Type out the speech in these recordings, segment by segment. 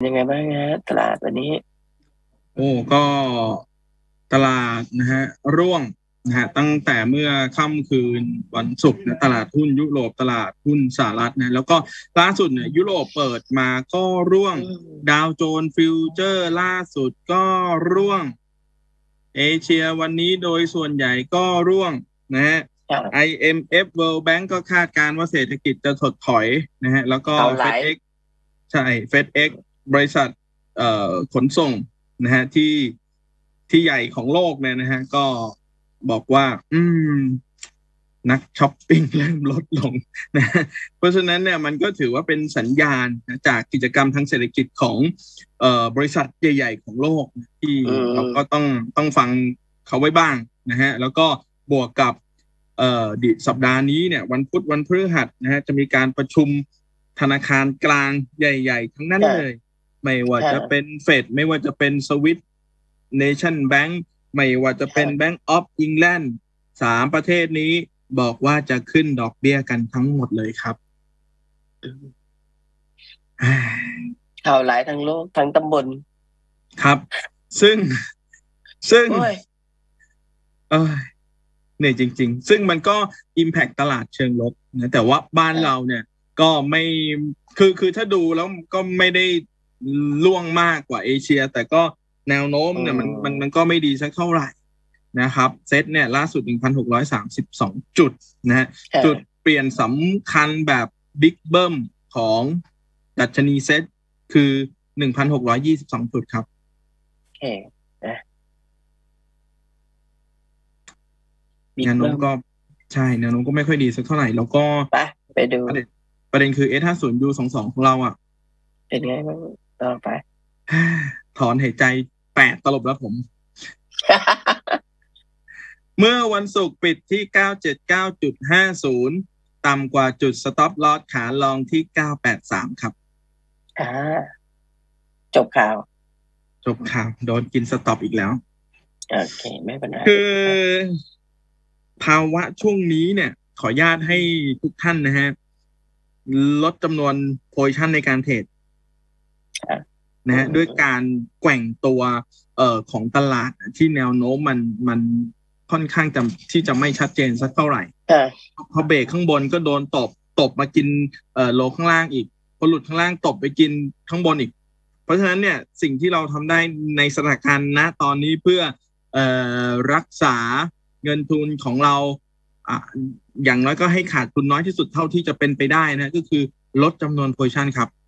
ยังไงบ้างฮะตลาดวันนี้โอ้ก็ตลาดนะฮะร่วงนะฮะตั้งแต่เมื่อค่ำคืนวันศุกร์นะตลาดหุ้นยุโรปตลาดหุ้นสหรัฐนะแล้วก็ล่าสุดเนี่ยยุโรปเปิดมาก็ร่วงดาวโจนส์ฟิวเจอร์ล่าสุดก็ร่วงเอเชียวันนี้โดยส่วนใหญ่ก็ร่วงนะฮะ IMF World Bank ก็คาดการณ์ว่าเศรษฐกิจจะถดถอยนะฮะแล้วก็ FedEx ใช่ FedEx บริษัทขนส่งนะฮะที่ใหญ่ของโลกเนี่ยนะฮะก็บอกว่านักช้อปปิ้งเริ่มลดลงนะเพราะฉะนั้นเนี่ยมันก็ถือว่าเป็นสัญญาณนะจากกิจกรรมทางเศรษฐกิจของบริษัทใหญ่ๆของโลกที่เราก็ต้องฟังเขาไว้บ้างนะฮะแล้วก็บวกกับสัปดาห์นี้เนี่ยวันพุธวันพฤหัสนะฮะจะมีการประชุมธนาคารกลางใหญ่ๆทั้งนั้นเลยไม่ว่าจะเป็นเฟดไม่ว่าจะเป็นสวิสเนชั่นแบงก์ไม่ว่าจะเป็นแบงก์ออฟอิงแลนด์3ประเทศนี้บอกว่าจะขึ้นดอกเบี้ยกันทั้งหมดเลยครับข่าวหลายทั้งโลกทั้งตำบลครับซึ่งเนี่ยจริงๆซึ่งมันก็ impact ตลาดเชิงลบนะแต่ว่าบ้านเราเนี่ยก็ไม่คือถ้าดูแล้วก็ไม่ได้ล่วงมากกว่าเอเชียแต่ก็แนวโน้มเนี่ยมันก็ไม่ดีสักเท่าไหร่นะครับเซตเนี่ยล่าสุด 1,632 จุดนะฮะจุดเปลี่ยนสำคัญแบบบิ๊กเบิ้มของดัชนีเซตคือ 1,622 จุดครับแนวโน้มก็ใช่แนวโน้มก็ไม่ค่อยดีสักเท่าไหร่แล้วก็ไปดูประเด็นคือ S50U22 ของเราอ่ะเป็นไงบ้างต่อไปถอนหายใจ8 ตลบแล้วผม เมื่อวันศุกร์ปิดที่ 979.50 ต่ำกว่าจุด stop loss ขาลองที่ 983 ครับจบข่าวโดนกินสต็อปอีกแล้วโอเคไม่เป็นไรคือภาวะช่วงนี้เนี่ยขออนุญาตให้ทุกท่านนะฮะลดจำนวนโพซิชันในการเทรดนะฮะด้วยการแกว่งตัวของตลาดที่แนวโน้มมันค่อนข้างที่จะไม่ชัดเจนสักเท่าไหร่พอเบรกข้างบนก็โดนตบมากินโลข้างล่างอีกพอหลุดข้างล่างตบไปกินข้างบนอีกเพราะฉะนั้นเนี่ยสิ่งที่เราทำได้ในสถานการณ์ณตอนนี้เพื่อรักษาเงินทุนของเราอย่างน้อยก็ให้ขาดทุนน้อยที่สุดเท่าที่จะเป็นไปได้นะก็คือลดจำนวนโพซิชันครับ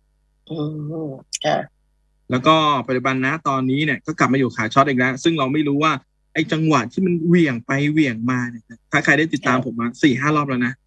แล้วก็ปัจจุบันนะตอนนี้เนี่ยก็กลับมาอยู่ขาช็อตอีกแล้วซึ่งเราไม่รู้ว่าไอ้จังหวะที่มันเหวี่ยงไปเหวี่ยงมาเนี่ยถ้าใครได้ติดตามผมมา 4-5 รอบแล้วนะ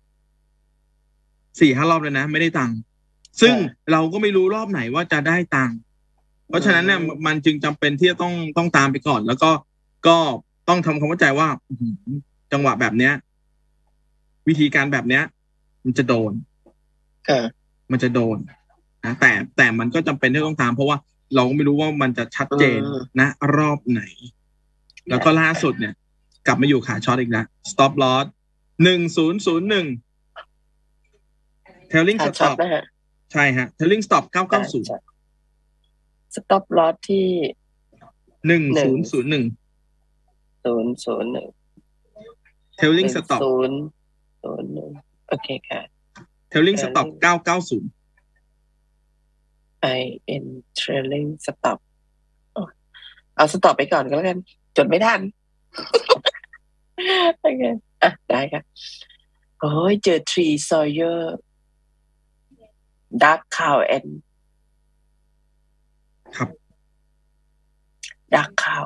4-5 รอบแล้วนะไม่ได้ตังค์ซึ่งเราก็ไม่รู้รอบไหนว่าจะได้ตังค์เพราะฉะนั้นเนี่ยมันจึงจำเป็นที่จะต้องตามไปก่อนแล้วก็ต้องทำความเข้าใจว่าจังหวะแบบเนี้ยวิธีการแบบเนี้ยมันจะโดนมันจะโดนนะแต่มันก็จำเป็นที่ต้องตามเพราะว่าเราก็ไม่รู้ว่ามันจะชัดเจนนะรอบไหนแล้วก็ล่าสุดเนี่ยกลับมาอยู่ขาช็อตอีกแล้ว stop loss 1001 trailing stop ใช่ฮะ trailing stop 990 stop loss ที่ 1001 trailing stop โอเคค่ะ trailing stop 990 IN trailing stop เอา stop ไปก่อนก็แล้วกันจดไม่ทันโอเคได้ค่ะโอ้ยเจอ Tree Sawyer Dark Cow and ครับ Dark Cow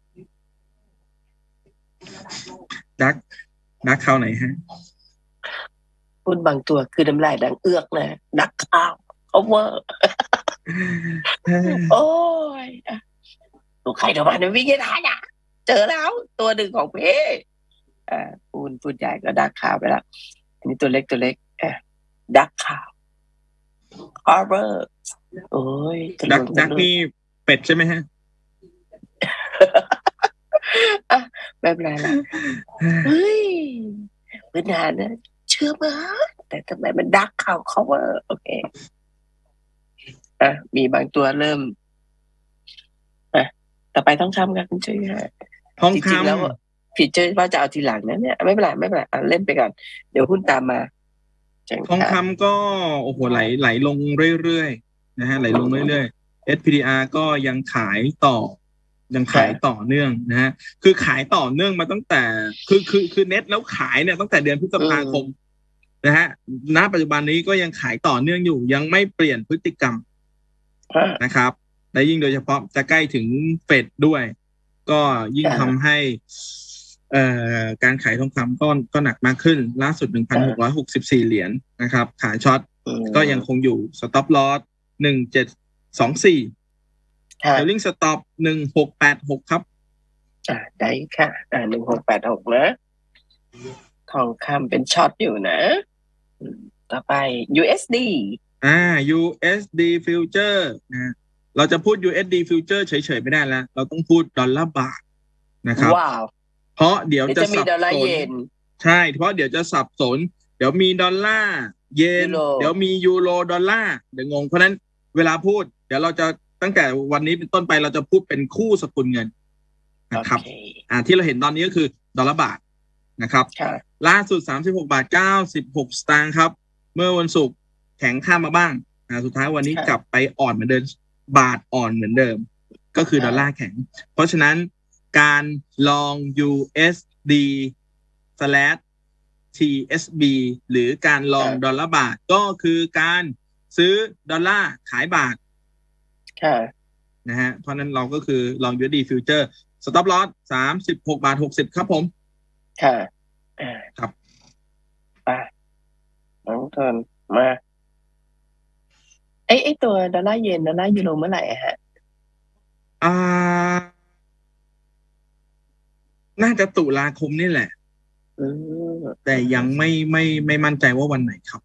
Dark Cow ไหนฮะพูดบางตัวคือน้ำลายดังเอือกเลย Dark Cow over โอ้ยตัวใครตัวมันวิ่งได้นะเจอแล้วตัวหนึ่งของพี่ปูนใหญ่ก็ดักขาวไปแล้วอันนี้ตัวเล็กดักขาวฮาร์เบอร์โอ้ยดักนี่เป็ดใช่ไหมฮะไม่เป็นไรละเฮ้ยเป็นนานนะเชื่อมั้ยแต่ทำไมมันดักขาว cover โอเคมีบางตัวเริ่มต่อไปทองคำค่ะคุณช่วยทองจริงๆแล้วคำฟีเจอร์ว่าจะเอาทีหลังนะเนี่ยไม่เป็นไรเล่นไปก่อนเดี๋ยวหุ้นตามมาทองคำก็โอ้โหไหลลงเรื่อยๆนะฮะไหลลงเรื่อยๆ SPDR ก็ยังขายต่อเนื่องนะฮะคือขายต่อเนื่องมาตั้งแต่คือเน็ตแล้วขายเนี่ยตั้งแต่เดือนพฤษภาคมนะฮะณปัจจุบันนี้ก็ยังขายต่อเนื่องอยู่ยังไม่เปลี่ยนพฤติกรรมนะครับและยิ่งโดยเฉพาะจะใกล้ถึงเฟดด้วยก็ยิ่งทำให้การขายทองคำก็หนักมากขึ้นล่าสุด 1,664 เหรียญนะครับขาช็อตก็ยังคงอยู่ stop loss 1724 selling stop 1686 ครับได้ค่ะ1686นะทองคำเป็นช็อตอยู่นะต่อไป USD USD future นะเราจะพูด USD future เฉยๆไม่ได้แล้วเราต้องพูดดอลลาร์บาทนะครับว้าวเพราะเดี๋ยวจะสับสนใช่เพราะเดี๋ยวจะสับสนเดี๋ยวมีดอลลาร์เยนเดี๋ยวมียูโรดอลลาร์เดี๋ยวงงเพราะนั้นเวลาพูดเดี๋ยวเราจะตั้งแต่วันนี้เป็นต้นไปเราจะพูดเป็นคู่สกุลเงินนะครับที่เราเห็นตอนนี้ก็คือดอลลาร์บาทนะครับล่าสุด 36.96 สตางค์ครับเมื่อวันศุกร์แข็งข้ามมาบ้างสุดท้ายวันนี้กลับไปอ่อนเหมือนเดิมบาทอ่อนเหมือนเดิมก็คือดอลลาร์แข็งเพราะฉะนั้นการลอง USD/TSB หรือการลองดอลลาร์บาทก็คือการซื้อดอลลาร์ขายบาทนะฮะเพราะนั้นเราก็คือลอง USD Future Stop Loss 36.60 ครับผมครับน้องทนมาไอ้ตัวดอลลาร์เยนดอลลาร์ยูโรเมื่อไหร่ฮะน่าจะตุลาคมนี่แหละแต่ยังไม่มั่นใจว่าวันไหนครับ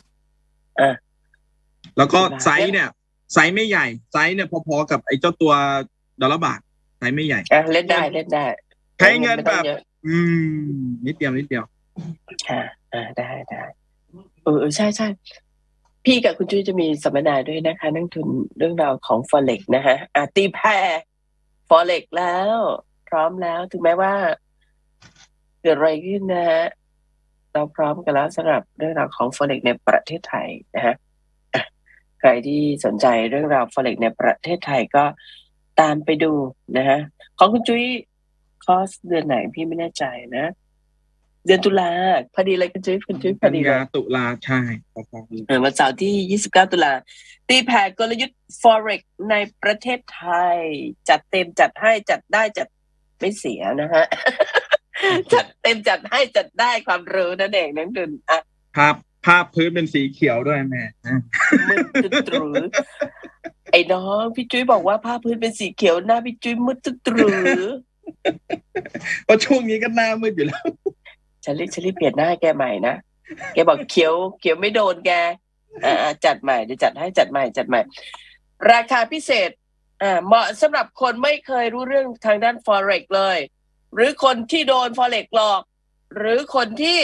แล้วก็ไซส์ไม่ใหญ่ไซส์เนี่ยพอๆกับไอ้เจ้าตัวดอลลาร์บาทไซส์ไม่ใหญ่เล่นได้ใช้เงินแบบนิดเดียวได้ใช่พี่กับคุณจุ้ยจะมีสัมมนาด้วยนะคะนักทุนเรื่องราวของ Forex นะฮะตีแพร Forex แล้วพร้อมแล้วถึงแม้ว่าเกิดอะไรขึ้นนะฮะเราพร้อมกันแล้วสำหรับเรื่องราวของ Forex ในประเทศไทยนะฮะใครที่สนใจเรื่องราว Forex ในประเทศไทยก็ตามไปดูนะฮะของคุณจุ้ยคอร์สเดือนไหนพี่ไม่แน่ใจนะเดือนตุลาพอดีเลยคุณจุ้ยพอดีเลยตุลาใช่วันเสาร์ที่29ตุลาตีแผ่กลยุทธ์ Forex ในประเทศไทยจัดเต็มจัดให้จัดได้จัดไม่เสียนะฮะ จัดเต็มจัดให้จัดได้ความรู้นั่นเองนักดุลภาพพื้นเป็นสีเขียวด้วยแม่มืดตรึไอ้น้องพี่จุ้ยบอกว่าภาพพื้นเป็นสีเขียวหน้าพี่จุ้ยมืดตรึเพราะช่วงนี้ก็หน้ามืดอยู่แล้วฉันรีบเปลี่ยนหน้าแกใหม่นะแกบอกเขียวไม่โดนแกจัดใหม่เดี๋ยวจัดให้จัดใหม่ราคาพิเศษเหมาะสำหรับคนไม่เคยรู้เรื่องทางด้าน Forex เลยหรือคนที่โดน Forex หลอกหรือคนที่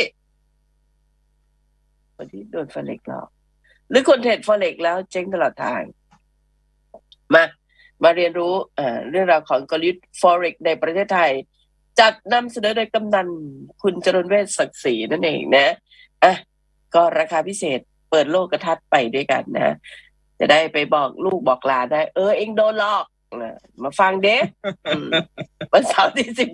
โดน Forex หลอกหรือคนเทรด Forex แล้วเจ๊งตลอดทางมาเรียนรู้เรื่องราวของกลยุทธ์ Forex ในประเทศไทยจัดนำเสนอโดยกำนันคุณจรณเวชศักดิ์ศรีนั่นเองนะก็ราคาพิเศษเปิดโลกทัศน์ไปด้วยกันนะจะได้ไปบอกลูกบอกหลานได้เองโดนหลอกมาฟังเด้วันเสาร์ที่19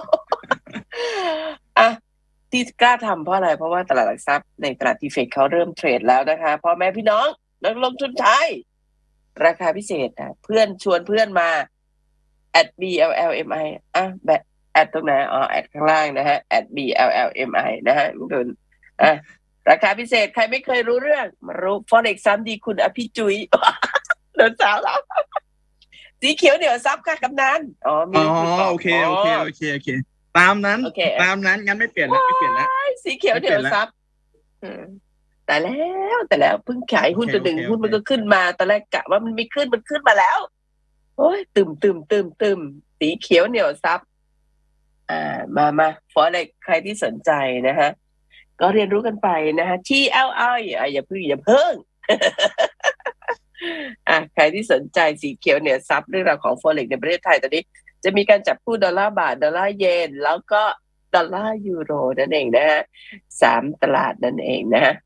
ที่กล้าทำเพราะอะไรเพราะว่าตลาดหลักทรัพย์ในตลาดทีเฟกเขาเริ่มเทรดแล้วนะคะพ่อแม่พี่น้องนักลงทุนไทยราคาพิเศษเพื่อนชวนเพื่อนมา @BLLMI แบบแอดตรงไหนแอดข้างล่างนะฮะ @BLLMI นะฮะทุกคนราคาพิเศษใครไม่เคยรู้เรื่องมารู้ Forex 3D คุณอภิจุ๋ยโดนสาวแล้วสีเขียวเดี๋ยวซับค่ะกำนันมีโอเคตามนั้นงั้นไม่เปลี่ยนแล้วสีเขียวเดี๋ยวซับแต่แล้วเพิ่งขายหุ้นตัวหนึ่งหุ้นมันก็ขึ้นมาตอนแรกกะว่ามันไม่ขึ้นมันขึ้นมาแล้วโอ้ยตึมสีเขียวเหนียวซับมา Forex ใครที่สนใจนะฮะก็เรียนรู้กันไปนะฮะ TLI อย่าเพิ่งใครที่สนใจสีเขียวเหนือซับเรื่องราวของ Forex ในประเทศไทยตอนนี้จะมีการจับคู่ดอลลาร์บาทดอลลาร์เยนแล้วก็ดอลลาร์ยูโรนั่นเองนะฮะ3 ตลาดนั่นเองนะฮะ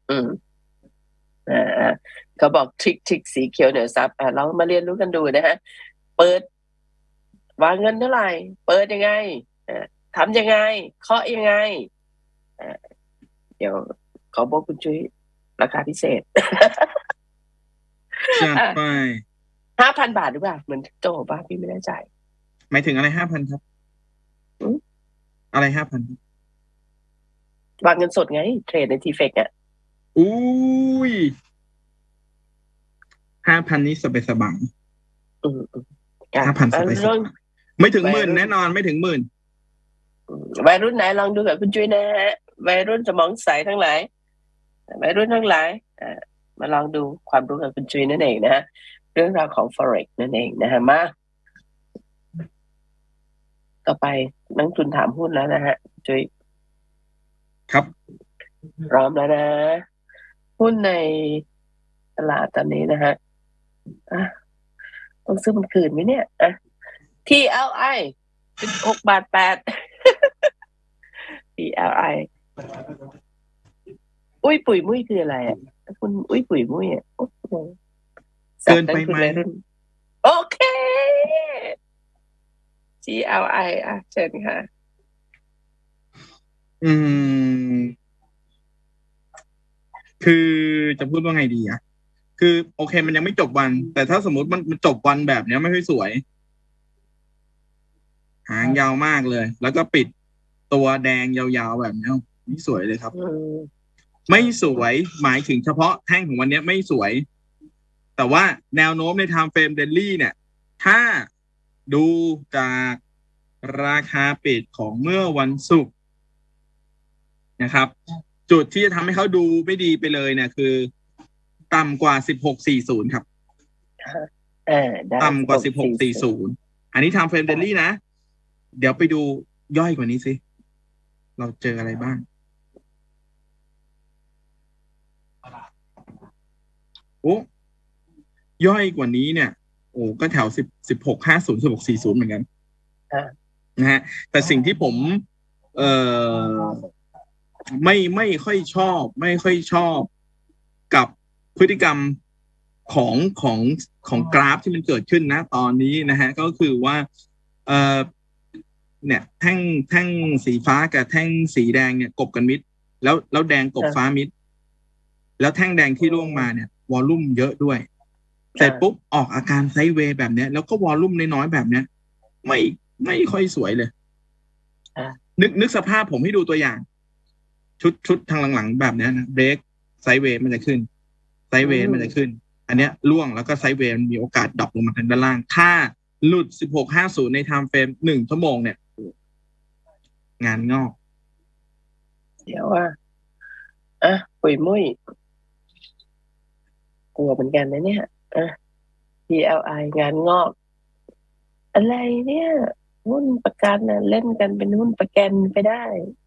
เขาบอกทริคสีเขียวเหนือซับเรามาเรียนรู้กันดูนะฮะเปิดวางเงินเท่าไหร่เปิดยังไงทำยังไงเคาะยังไงเดี๋ยวขอบอกคุณจุ้ยราคาพิเศษจัดไป 5,000 บาทหรือเปล่าเหมือนโจป่ะพี่ไม่แน่ใจหมายถึงอะไร 5,000 ครับอะไร 5,000 วางเงินสดไงเทรดในทีเฟกอ่ะอุ้ย 5,000 นี้สบาย5,000 สบายไม่ถึง10,000แน่นอนไม่ถึง10,000 วัยรุ่นไหนลองดูกับคุณจุ้ยนะฮะวัยรุ่นสมองใสทั้งหลายวัยรุ่นทั้งหลายมาลองดูความรู้กับคุณจุ้ยนั่นเองนะฮะเรื่องราวของ Forex นั่นเองนะฮะมาต่อไปนักทุนถามหุ้นแล้วนะฮะจุ้ยครับพร้อมแล้วนะหุ้นในตลาดตอนนี้นะฮะต้องซื้อมันคืนไหมเนี่ยTLI 16.8 บาทTLI อุ้ยปุ๋ยมุ้ยคืออะไรอ่ะคุณอุ้ยปุ๋ยมุ้ยอ่ะเกินไปไหมโอเค TLI เชิญค่ะคือจะพูดว่าไงดีอ่ะคือโอเคมันยังไม่จบวันแต่ถ้าสมมติมันจบวันแบบนี้ไม่ค่อยสวยหางยาวมากเลยแล้วก็ปิดตัวแดงยาวๆแบบนี้ไม่สวยเลยครับไม่สวยหมายถึงเฉพาะแท่งของวันนี้ไม่สวยแต่ว่าแนวโน้มใน Time Frame Daily เนี่ยถ้าดูจากราคาปิดของเมื่อวันศุกร์นะครับจุดที่จะทำให้เขาดูไม่ดีไปเลยเนี่ยคือต่ำกว่า 16.40 ครับต่ำกว่า 16.40 อันนี้ Time Frame Daily นะเดี๋ยวไปดูย่อยกว่านี้สิเราเจออะไรบ้างโอ้ย่อยกว่านี้เนี่ยโอ้ก็แถว16.50 16.40เหมือนกันนะฮะแต่สิ่งที่ผมไม่ค่อยชอบกับพฤติกรรมของกราฟที่มันเกิดขึ้นนะตอนนี้นะฮะก็คือว่าเนี่ยแท่งสีฟ้ากับแท่งสีแดงเนี่ยกบกันมิดแล้วแดงกบฟ้ามิดแล้วแท่งแดงที่ร่วงมาเนี่ยวอลลุ่มเยอะด้วยเสร็จปุ๊บออกอาการไซด์เวย์แบบเนี้ยแล้วก็วอลลุ่มน้อยๆแบบเนี้ยไม่ค่อยสวยเลยนึกสภาพผมให้ดูตัวอย่างชุดทางหลังๆแบบเนี้ยนะเบรกไซด์เวย์มันจะขึ้นไซด์เวย์มันจะขึ้นอันเนี้ยล่วงแล้วก็ไซด์เวย์มีโอกาสดรอปลงมาทางด้านล่างถ้าหลุด 16.50 ใน Time Frame 1 ชั่วโมงเนี่ยงานงอกเดี๋ยวปุ๋ยมุ้ยกลัวเหมือนกันนะเนี่ยTLI งานงอกอะไรเนี่ยหุ้นประกันนะเล่นกันเป็นหุ้นประกันไปได้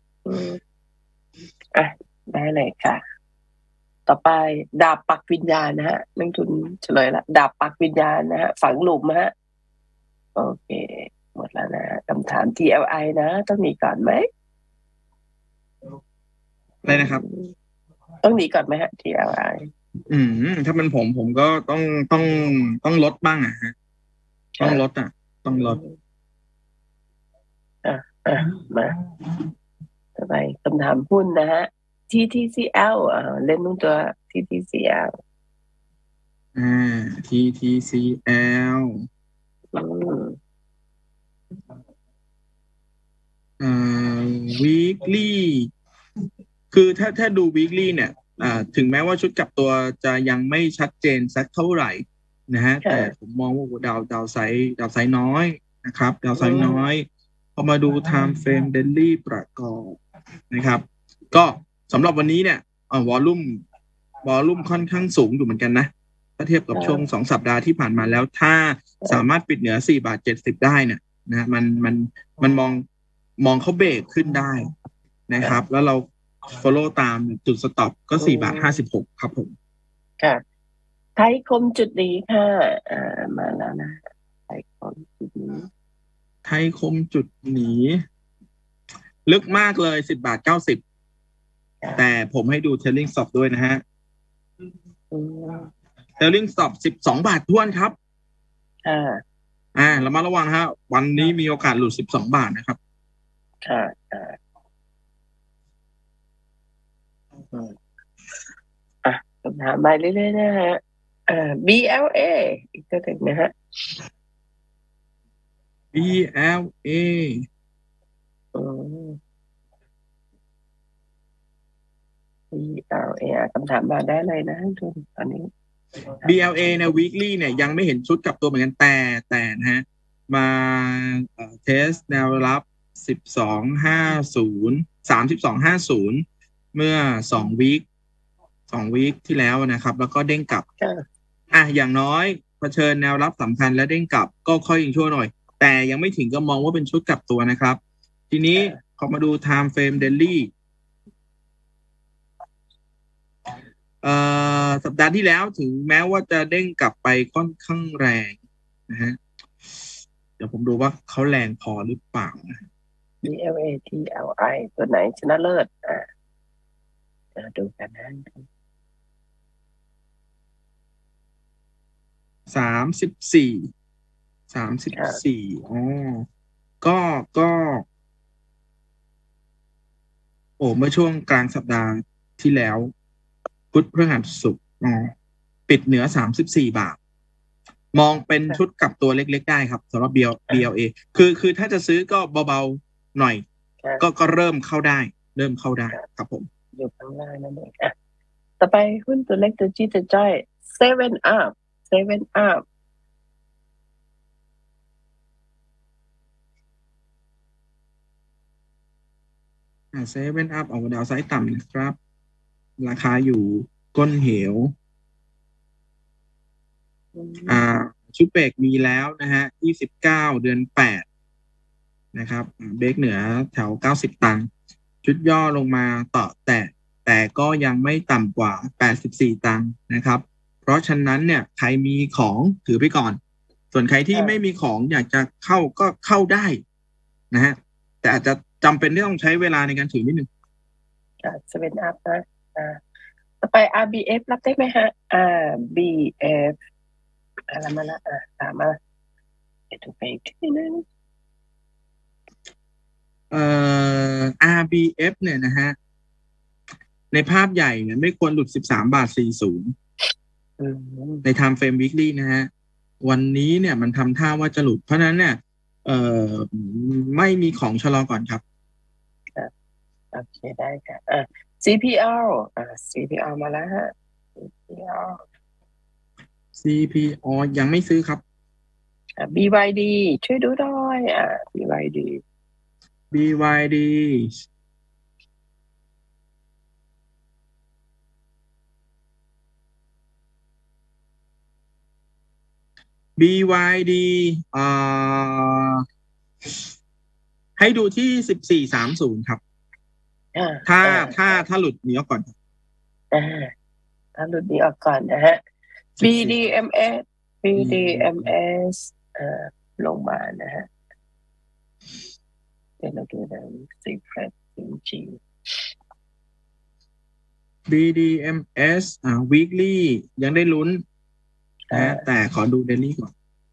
ได้เลยค่ะต่อไปดาบปักวิญญาณนะฮะนักทุนเฉลยละดาบปักวิญญาณนะฮะฝังหลุมฮะโอเคหมดแล้วนะคำถาม TLI นะต้องหนีก่อนไหมอะไรนะครับต้องหนีก่อนไหมฮะ TLI ถ้าเป็นผมก็ต้องลดบ้างฮะต้องลดต้องลดมาต่อไปคำถามหุ้นนะฮะ TTCL เล่นนุ่งตัว TTCL TTCL weekly คือถ้าดู weekly เนี่ยถึงแม้ว่าชุดกลับตัวจะยังไม่ชัดเจนสักเท่าไหร่นะฮะแต่ผมมองว่าดาวไซด์น้อยนะครับดาวไซด์น้อยพอมาดู Time Frame Daily ประกอบนะครับก็สำหรับวันนี้เนี่ยวอลลุ่มค่อนข้างสูงอยู่เหมือนกันนะถ้าเทียบกับช่วง2 สัปดาห์ที่ผ่านมาแล้วถ้าสามารถปิดเหนือ4.70 ได้เนี่ยนะมันมองเขาเบรกขึ้นได้นะครับแล้วเรา follow ตามจุด stop ก็4.56 ครับผมค่ะไทยคมจุดนี้ค่ะมาแล้วนะไทยคมจุดนี้ไทยคมจุดหนีลึกมากเลย10.90 แต่ผมให้ดูเทลลิงสต็อปด้วยนะฮะเทลลิงสต็อป12 บาทท้วนครับระมัดระวังฮะวันนี้มีโอกาสหลุด12 บาทนะครับคำถามไปเรื่อยๆนะฮะBLA อีกตัวหนึ่งนะฮะ BLA BLA คำถามมาได้เลยนะทุกตอนนี้ BLA เนี่ย weekly เนี่ยยังไม่เห็นชุดกับตัวเหมือนกันแต่นะฮะมาเทสแนวรับ32.50 เมื่อ2 วีคที่แล้วนะครับแล้วก็เด้งกลับอย่างน้อยเผชิญแนวรับสำคัญและเด้งกลับก็ค่อยยังชั่วหน่อยแต่ยังไม่ถึงก็มองว่าเป็นชุดกลับตัวนะครับทีนี้พอมาดู time frame daily สัปดาห์ที่แล้วถึงแม้ว่าจะเด้งกลับไปค่อนข้างแรงนะฮะเดี๋ยวผมดูว่าเขาแรงพอหรือเปล่า BLA TLI ตัวไหนชนะเลิศจะดูกันนะ 34ก็เมื่อช่วงกลางสัปดาห์ที่แล้วพุธพฤหัสศุกร์ปิดเหนือ34 บาทมองเป็นชุดกลับตัวเล็กๆได้ครับสำหรับ BLA คือถ้าจะซื้อก็เบาๆหน่อยก็เริ่มเข้าได้ครับผมอยู่ข้างล่างนั่นเองต่อไปหุ้นตัวเล็กตัวจี้ตัวจ้อย 7 up 7 up ออกมาดาวไซด์ต่ำนะครับราคาอยู่ก้นเหวชุดเบรกมีแล้วนะฮะ29 เดือน 8นะครับเบรกเหนือแถว90 ตังค์ชุดย่อลงมาต่อแต่ก็ยังไม่ต่ำกว่า84 ตังค์นะครับเพราะฉะนั้นเนี่ยใครมีของถือไปก่อนส่วนใครที่ไม่มีของอยากจะเข้าก็เข้าได้นะฮะแต่อาจจะจำเป็นที่ต้องใช้เวลาในการถือนิดนึง 7 up นะต่อไป RBF รับได้ไหมฮะRBF อะไรมาละตามมาเดี๋ยวดูไปอีกทีนึง RBF เนี่ยนะฮะในภาพใหญ่เนี่ยไม่ควรหลุด13.40 ใน time frame weekly นะฮะวันนี้เนี่ยมันทำท่าว่าจะหลุดเพราะนั้นเนี่ยไม่มีของชะลอก่อนครับโอเคได้ค่ะCPL มาแล้วฮะ CPO ยังไม่ซื้อครับ BYD ช่วยดูด้วยBYD ให้ดูที่14.30 ครับถ้าหลุดนี้ออกก่อนถ้าหลุดนี้ออกก่อนนะฮะ BDMs ลงมานะฮะเดี๋ยวเราดูนะSecret G BDMs weekly ยังได้ลุ้นนะแต่ขอดู daily ก่อน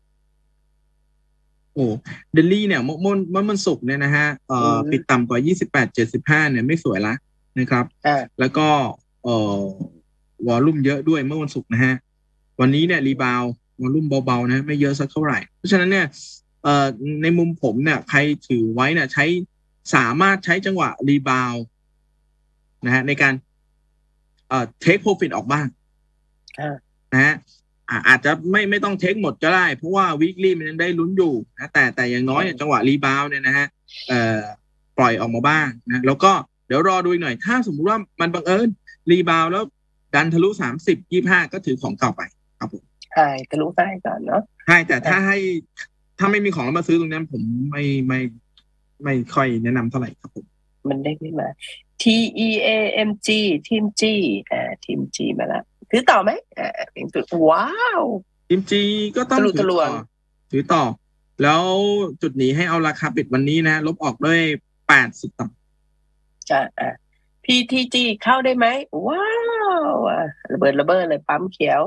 daily เนี่ยเมื่อมันศุกร์เนี่ยนะฮะปิดต่ำกว่า28.75เนี่ยไม่สวยละนะครับแล้วก็วอลลุ่มเยอะด้วยเมื่อวันศุกร์นะฮะวันนี้เนี่ยรีบาววอลลุ่มเบาๆนะไม่เยอะสักเท่าไหร่เพราะฉะนั้นเนี่ยในมุมผมเนี่ยใครถือไว้เนี่ยสามารถใช้จังหวะรีบาวนะฮะในการtake profit ออกบ้างนะฮะอาจจะไม่ต้องเทคหมดก็ได้เพราะว่า weekly มันยังได้ลุ้นอยู่นะแต่อย่างน้อยจังหวะรีบาวเนี่ยนะฮะปล่อยออกมาบ้างนะแล้วก็เดี๋ยวรอดูอีกหน่อยถ้าสมมุติว่ามันบังเอิญรีบาวแล้วดันทะลุ30-25ก็ถือของเก่าไปครับผมใช่ทะลุได้ก่อนเนาะใช่แต่ถ้าไม่มีของแล้วมาซื้อตรงนั้นผมไม่ค่อยแนะนำเท่าไหร่ครับผมมันได้ขึ้นมา TEAMG ทีม G ทีม G มาแล้วถือต่อไหมยังถือว้าว MG ก็ต้องถือต่อแล้วจุดนี้ให้เอาราคาปิดวันนี้นะลบออกด้วย80 ต่อ PTG เข้าได้ไหมว้าวระเบิดเลยปั๊มเขียว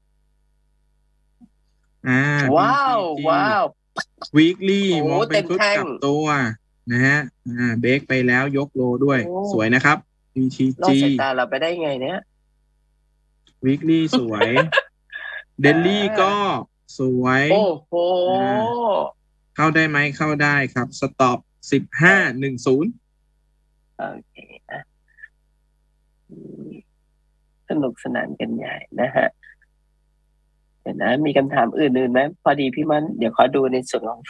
ว้าว weekly มองเป็นชุดกลับตัวนะฮะเบรกไปแล้วยกโลด้วยสวยนะครับ PTG รอดสายตาเราไปได้ไงเนี่ย weekly สวย daily ก็สวยโอ้โหเข้าได้ไหมเข้าได้ครับสต็อป1510 โอเคสนุกสนานกันใหญ่นะฮะเดี๋ยวนะมีคำถามอื่นๆไหมพอดีพี่มันเดี๋ยวขอดูในส่วนของ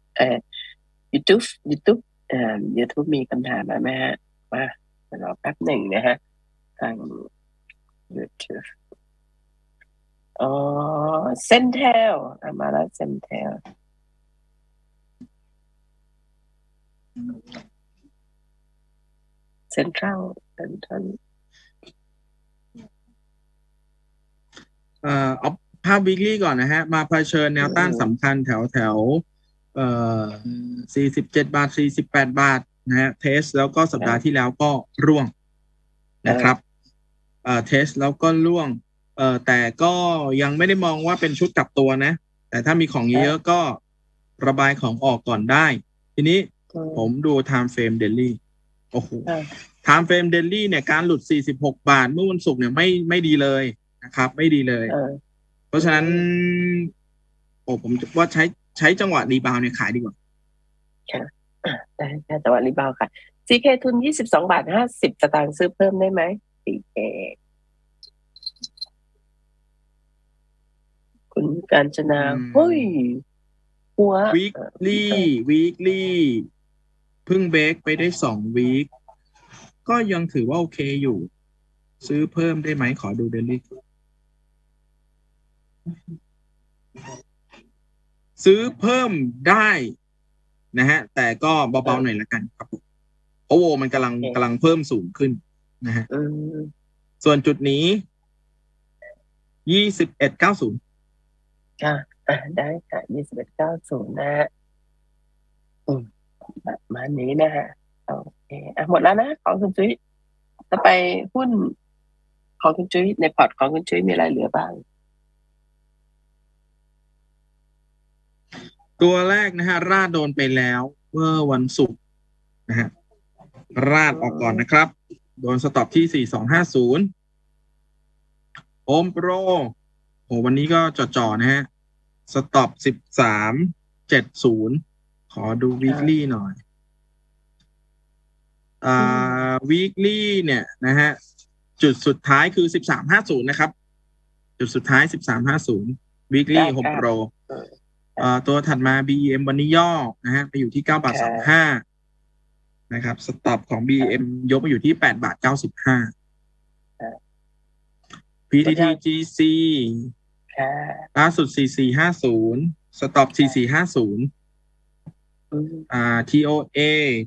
YouTube มีคำถามไหมฮะมารอแป๊บหนึ่งนะฮะทาง YouTube เซนเทลมาแล้วเซนเทลเซ็นทรัลเอาภาพ weekly ก่อนนะฮะมาเผชิญแนวต้านสำคัญแถว47 บาท48 บาทนะฮะเทสแล้วก็สัปดาห์ที่แล้วก็ร่วงนะครับเทสแล้วก็ร่วงแต่ก็ยังไม่ได้มองว่าเป็นชุดกลับตัวนะแต่ถ้ามีของเยอะก็ระบายของออกก่อนได้ทีนี้ผมดู time frame daily โอ้โห time frame daily เนี่ยการหลุด46 บาทเมื่อวันศุกร์เนี่ยไม่ดีเลยนะครับไม่ดีเลยเพราะฉะนั้นผมว่าใช้จังหวะรีบาวเนี่ยขายดีกว่าได้จังหวะรีบาวค่ะ CK ทุน22 บาท 50 สตางค์ซื้อเพิ่มได้ไหม CK คุณกาญจนาเฮ้ยหัว weekly เพิ่งเบรกไปได้2 วีคก็ยังถือว่าโอเคอยู่ซื้อเพิ่มได้ไหมขอดูเดลี่ซื้อเพิ่มได้นะฮะแต่ก็เบาๆหน่อยละกันครับเพราะโวมันกำลังเพิ่มสูงขึ้นนะฮะส่วนจุดนี้21.90 ได้ค่ะ21.90นะฮะประมาณนี้นะฮะโอเคหมดแล้วนะของคุณจุ้ยจะไปหุ้นของคุณจุ้ยในพอร์ตของคุณจุ้ยมีอะไรเหลือบ้างตัวแรกนะฮะราดโดนไปแล้วเมื่อวันศุกร์นะฮะราดออกก่อนนะครับโดนสต็อปที่4250โอมโปรวันนี้ก็จ่อๆนะฮะสต็อป1370ขอดู weekly หน่อยweekly เนี่ยนะฮะจุดสุดท้ายคือ1350นะครับจุดสุดท้าย1350 weekly โฮมโปรตัวถัดมา BEM วันนี้ย่อนะฮะไปอยู่ที่9.35 บาทนะครับสต็อปของ BEM ยกไปอยู่ที่8.95 บาทPTTGC ล่าสุด4450สต็อป4450TOA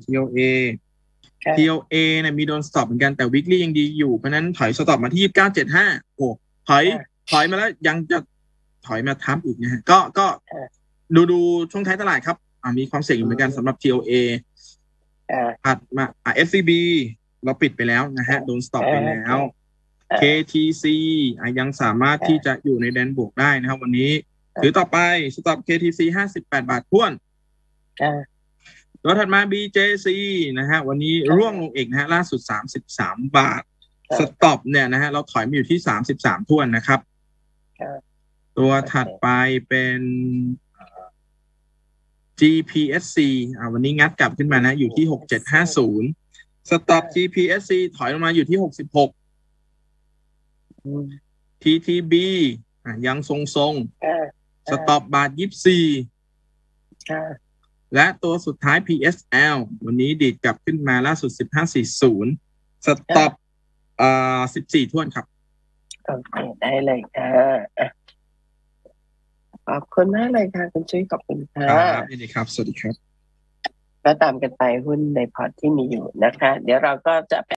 เนี่ยมีโดนสต็อปเหมือนกันแต่ weekly ยังดีอยู่เพราะนั้นถอยสต็อปมาที่29.75โอ้ถอยมาแล้วยังจะถอยมาทับอีกนะฮะก็ดูช่วงท้ายตลาดครับมีความเสี่ยงเหมือนกันสำหรับ TOA ถัดมา SCB เราปิดไปแล้วนะฮะโดนสต็อปไปแล้ว KTC ยังสามารถที่จะอยู่ในแดนบวกได้นะครับวันนี้ถือต่อไปสต็อป KTC 58 บาทท้วนตัวถัดมา BJC นะฮะวันนี้ร่วงลงอีกนะฮะล่าสุด33 บาทสต็อปเนี่ยนะฮะเราถอยมาอยู่ที่33ท้วนนะครับตัวถัดไปเป็น GPSC วันนี้งัดกลับขึ้นมานะอยู่ที่6750สต็อป GPSC ถอยลงมาอยู่ที่66 TTB ยังทรงสต็อปบาท24และตัวสุดท้าย PSL วันนี้ดีดกลับขึ้นมาล่าสุด1540สต็อป14ท้วนครับโอเคได้เลยค่ะขอบคุณมากเลยค่ะคุณจุ้ยขอบคุณค่ะครับยินดีครับสวัสดีครับก็ตามกันไปหุ้นในพอร์ตที่มีอยู่นะคะเดี๋ยวเราก็จะ